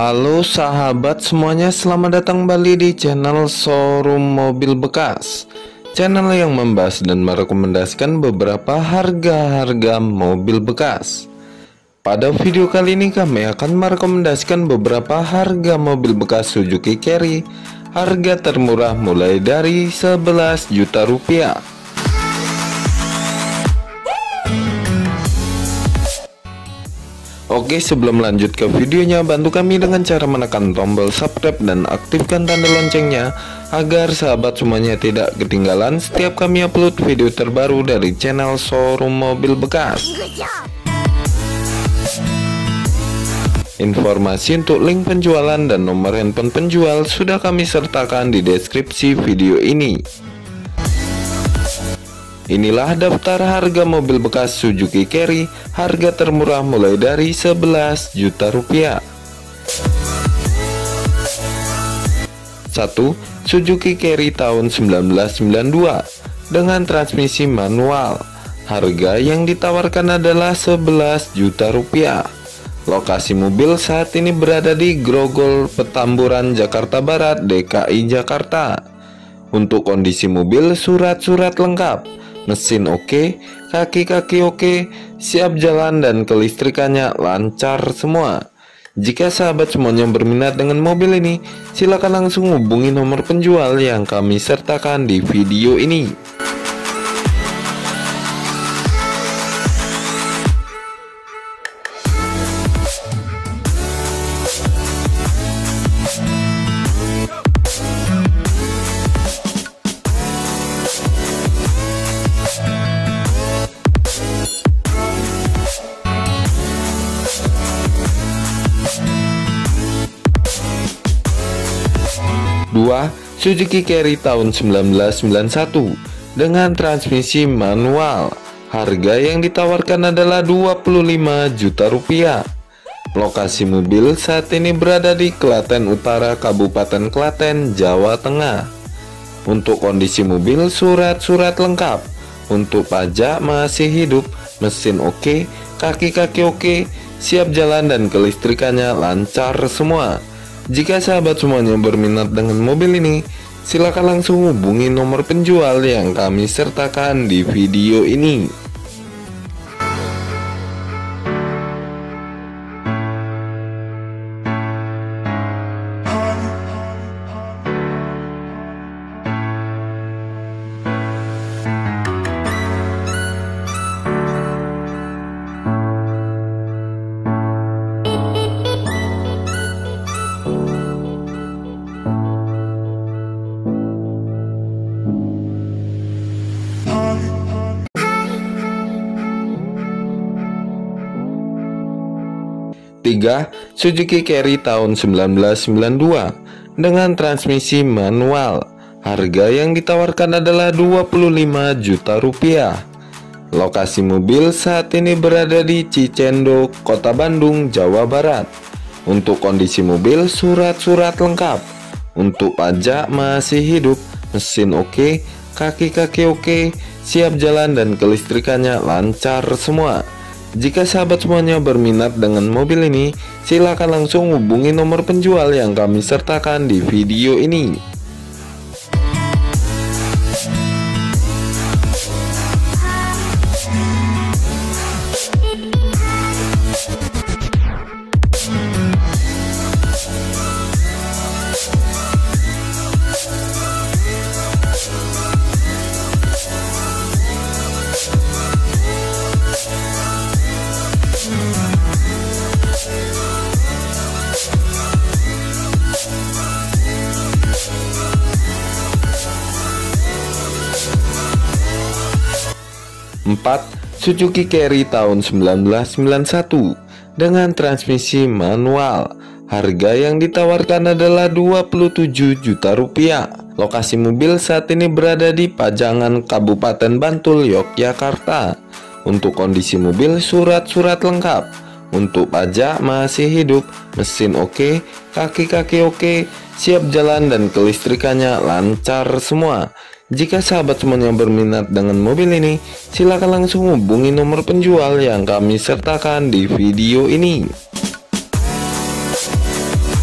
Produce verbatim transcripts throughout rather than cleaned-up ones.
Halo sahabat semuanya, selamat datang kembali di channel Showroom Mobil Bekas, channel yang membahas dan merekomendasikan beberapa harga-harga mobil bekas. Pada video kali ini kami akan merekomendasikan beberapa harga mobil bekas Suzuki Carry, harga termurah mulai dari sebelas juta rupiah. Oke, sebelum lanjut ke videonya, bantu kami dengan cara menekan tombol subscribe dan aktifkan tanda loncengnya agar sahabat semuanya tidak ketinggalan setiap kami upload video terbaru dari channel Showroom Mobil Bekas. Informasi untuk link penjualan dan nomor handphone penjual sudah kami sertakan di deskripsi video ini. Inilah daftar harga mobil bekas Suzuki Carry, harga termurah mulai dari sebelas juta rupiah. satu. Suzuki Carry tahun seribu sembilan ratus sembilan puluh dua dengan transmisi manual. Harga yang ditawarkan adalah sebelas juta rupiah. Lokasi mobil saat ini berada di Grogol, Petamburan, Jakarta Barat, D K I Jakarta. Untuk kondisi mobil, surat-surat lengkap, mesin oke, kaki-kaki oke, siap jalan dan kelistrikannya lancar semua. Jika sahabat semuanya berminat dengan mobil ini, silakan langsung hubungi nomor penjual yang kami sertakan di video ini. dua. Suzuki Carry tahun seribu sembilan ratus sembilan puluh satu dengan transmisi manual. Harga yang ditawarkan adalah dua puluh lima juta rupiah. Lokasi mobil saat ini berada di Klaten Utara, Kabupaten Klaten, Jawa Tengah. Untuk kondisi mobil, surat-surat lengkap. Untuk pajak masih hidup, mesin oke, kaki-kaki oke, siap jalan dan kelistrikannya lancar semua. Jika sahabat semuanya berminat dengan mobil ini, silakan langsung hubungi nomor penjual yang kami sertakan di video ini. tiga. Suzuki Carry tahun seribu sembilan ratus sembilan puluh dua dengan transmisi manual. Harga yang ditawarkan adalah dua puluh lima juta rupiah. Lokasi mobil saat ini berada di Cicendo, Kota Bandung, Jawa Barat. Untuk kondisi mobil, surat-surat lengkap. Untuk pajak masih hidup, mesin oke, kaki-kaki oke, siap jalan dan kelistrikannya lancar semua. Jika sahabat semuanya berminat dengan mobil ini, silakan langsung hubungi nomor penjual yang kami sertakan di video ini. empat. Suzuki Carry tahun seribu sembilan ratus sembilan puluh satu dengan transmisi manual. Harga yang ditawarkan adalah dua puluh tujuh juta rupiah. Lokasi mobil saat ini berada di Pajangan, Kabupaten Bantul, Yogyakarta. Untuk kondisi mobil, surat-surat lengkap. Untuk pajak masih hidup, mesin oke, kaki-kaki oke, siap jalan dan kelistrikannya lancar semua. Jika sahabat semuanya berminat dengan mobil ini, silakan langsung hubungi nomor penjual yang kami sertakan di video ini.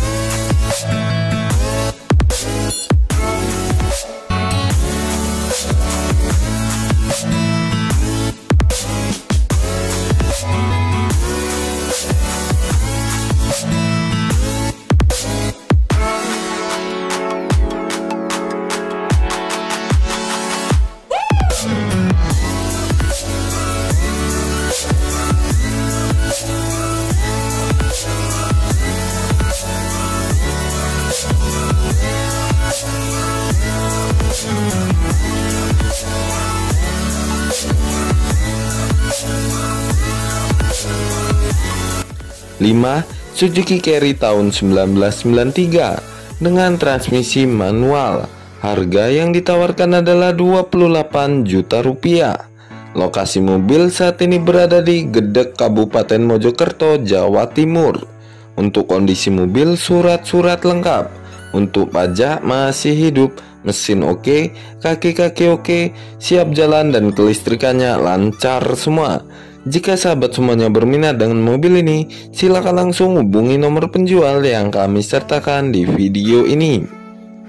lima. Suzuki Carry tahun seribu sembilan ratus sembilan puluh tiga dengan transmisi manual. Harga yang ditawarkan adalah dua puluh delapan juta rupiah. Lokasi mobil saat ini berada di Gedek, Kabupaten Mojokerto, Jawa Timur. Untuk kondisi mobil, surat-surat lengkap. Untuk pajak masih hidup, mesin oke, kaki-kaki oke, siap jalan dan kelistrikannya lancar semua. Jika sahabat semuanya berminat dengan mobil ini, silakan langsung hubungi nomor penjual yang kami sertakan di video ini.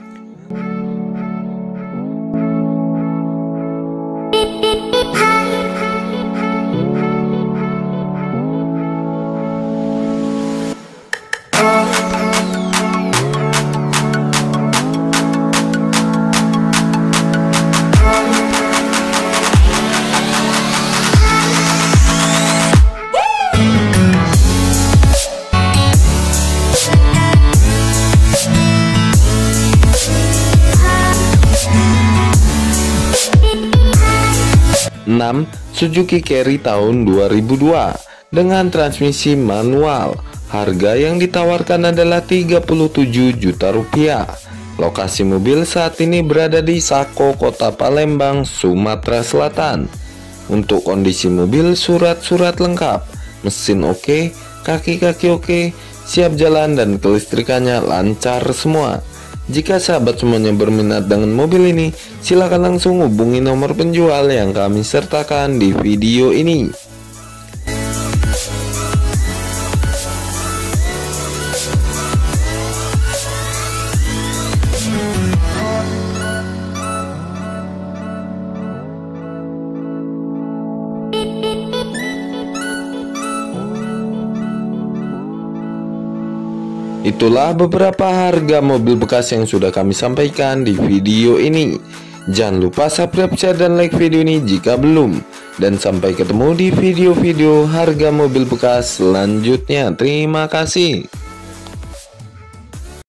enam. Suzuki Carry tahun dua ribu dua dengan transmisi manual. Harga yang ditawarkan adalah tiga puluh tujuh juta rupiah. Lokasi mobil saat ini berada di Sako, Kota Palembang, Sumatera Selatan. Untuk kondisi mobil, surat-surat lengkap, mesin oke, kaki-kaki oke, siap jalan dan kelistrikannya lancar semua. Jika sahabat semuanya berminat dengan mobil ini, silakan langsung hubungi nomor penjual yang kami sertakan di video ini. Itulah beberapa harga mobil bekas yang sudah kami sampaikan di video ini. Jangan lupa subscribe, share, dan like video ini jika belum. Dan sampai ketemu di video-video harga mobil bekas selanjutnya. Terima kasih.